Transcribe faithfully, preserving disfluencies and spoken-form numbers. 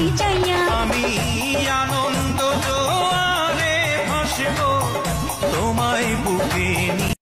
চাইয়া আমি আনন্দ জোয়ারে ভাসবো তোমায় বুকে নিয়ে।